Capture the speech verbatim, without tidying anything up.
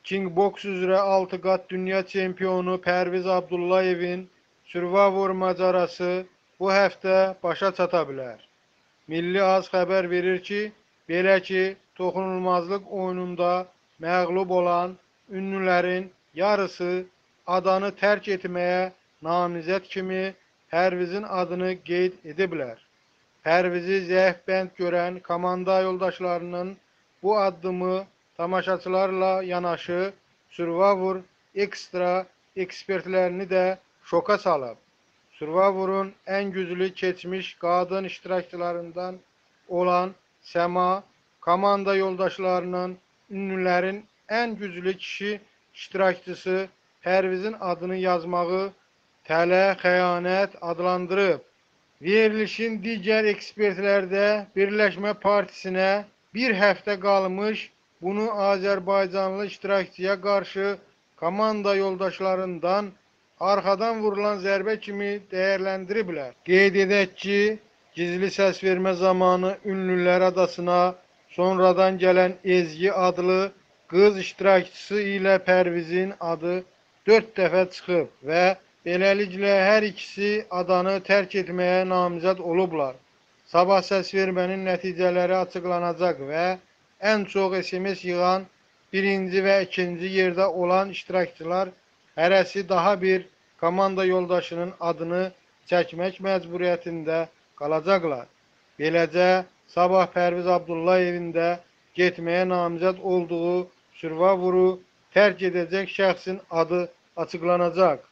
Kickboks üzrə altı qat dünya çempionu Pərviz Abdullayevin Survivor macərası bu həftə başa çata bilər. Milli Az xəbər verir ki, belə ki, toxunulmazlıq oyununda məğlub olan ünlülərin yarısı adanı tərk etməyə namizəd kimi Pərvizin adını qeyd ediblər. Pərvizi zəif bənd görən komanda yoldaşlarının bu addımı tamaşaçılarla yanaşı Survivor Extra ekspertlərini də şoka salıb. Survivor'un ən güclü keçmiş qadın iştirakçılarından olan Səma, komanda yoldaşlarının ünlülərin ən güclü kişi iştirakçısı Pərvizin adını yazmağı tələ, xəyanət adlandırıb. Verilişin digər ekspertlərdə Birləşmə Partisinə bir həftə qalmış, bunu Azərbaycanlı iştirakçıya qarşı komanda yoldaşlarından arxadan vurulan zərbə kimi dəyərləndiriblər. Qeyd edək ki, gizli səs vermə zamanı Ünlülər Adasına sonradan gələn Ezgi adlı qız iştirakçısı ilə Pərvizin adı dörd dəfə çıxıb və beləliklə hər ikisi adanı tərk etməyə namizəd olublar. Sabah səs vermənin nəticələri açıqlanacaq və ən çox S M S yığan birinci və ikinci yerdə olan iştirakçılar hərəsi daha bir komanda yoldaşının adını çəkmək məcburiyyətində qalacaqlar. Beləcə, sabah Pərviz Abdullayevin də getməyə namizəd olduğu Survivor'u tərk edəcək şəxsin adı açıqlanacaq.